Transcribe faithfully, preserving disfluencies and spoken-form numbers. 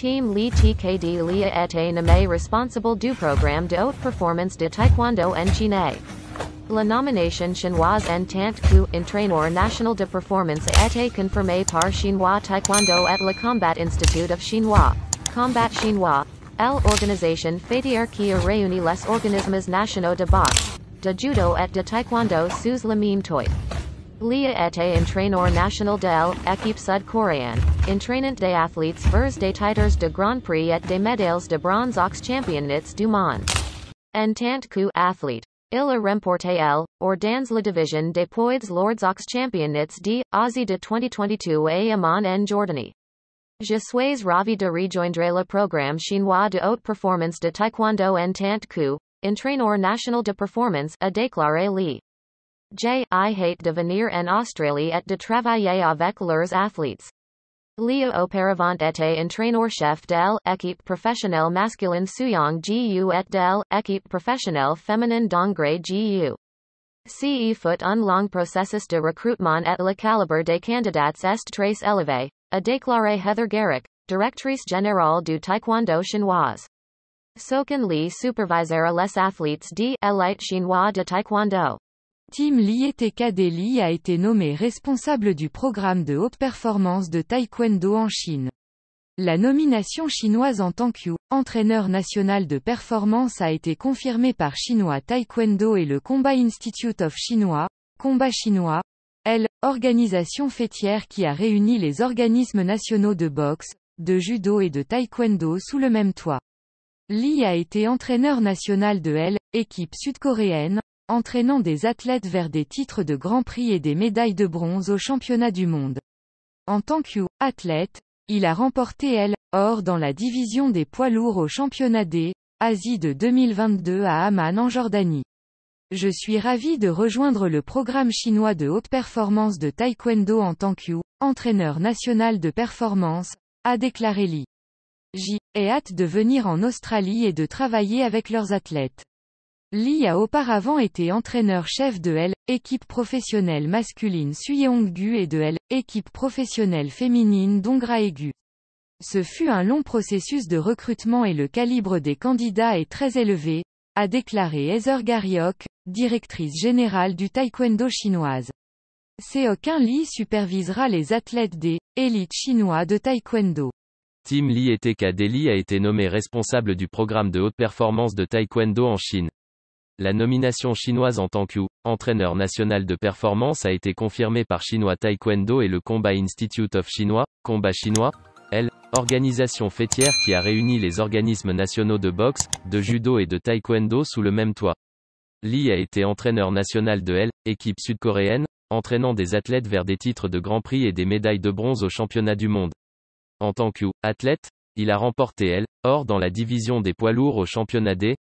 Team Li T K D Lia été nommé responsable du programme de haute performance de taekwondo en Chine. La nomination chinoise en tant que entraîneur national de performance a été confirmée par Chinois Taekwondo et le Combat Institute of Chinois. Combat Chinois, l'organisation fêtière qui a réuni les organismes nationaux de boxe, de judo et de taekwondo sous le même toit. Li a été entraîneur national de l'équipe sud-coréenne, entraînant des athlètes vers des titres de Grand Prix et des médailles de bronze aux championnats du monde. En tant que athlète, il a remporté l, or dans la division des poids lourds aux championnats d'Asie de vingt vingt-deux à Amman en Jordanie. Je suis ravi de rejoindre le programme chinois de haute performance de taekwondo en tant que entraîneur national de performance, a déclaré Li. J'ai hâte de venir en Australie et de travailler avec leurs athlètes. Li a auparavant été entraîneur-chef de l'équipe professionnelle masculine Suyong Gu et de l'équipe professionnelle féminine Dongrai Gu. Ce fut un long processus de recrutement et le calibre des candidats est très élevé, a déclaré Heather Garrick, directrice générale du taekwondo chinoise. Sokan Li supervisera les athlètes de l'élite chinois de taekwondo. Team Li T K D Li a été nommé responsable du programme de haute performance de taekwondo en Chine. La nomination chinoise en tant qu'entraîneur national de performance a été confirmée par Chinois Taekwondo et le Combat Institute of Chinois, Combat chinois, L, organisation fêtière qui a réuni les organismes nationaux de boxe, de judo et de taekwondo sous le même toit. Li a été entraîneur national de L, équipe sud-coréenne, entraînant des athlètes vers des titres de Grand Prix et des médailles de bronze aux championnats du monde. En tant qu'athlète, il a remporté L, or dans la division des poids lourds au championnat d'Asie de deux mille vingt-deux à Amman en Jordanie. Je suis ravi de rejoindre le programme chinois de haute performance de taekwondo en tant qu'entraîneur national de performance, a déclaré Li. J'ai hâte de venir en Australie et de travailler avec leurs athlètes. Li a auparavant été entraîneur-chef de L, équipe professionnelle masculine Suyong-gu et de L, équipe professionnelle féminine Dongrai-gu. Ce fut un long processus de recrutement et le calibre des candidats est très élevé, a déclaré Heather Garrick, directrice générale du taekwondo chinoise. C'est aucun Li supervisera les athlètes des élites chinois de taekwondo. Team Li T K D Li a été nommé responsable du programme de haute performance de taekwondo en Chine. La nomination chinoise en tant qu'entraîneur national de performance a été confirmée par Chinois Taekwondo et le Combat Institute of Chinois, Combat chinois, L, organisation fêtière qui a réuni les organismes nationaux de boxe, de judo et de taekwondo sous le même toit. Li a été entraîneur national de L, équipe sud-coréenne, entraînant des athlètes vers des titres de Grand Prix et des médailles de bronze aux championnats du monde. En tant qu'athlète, il a remporté L, or dans la division des poids lourds au championnat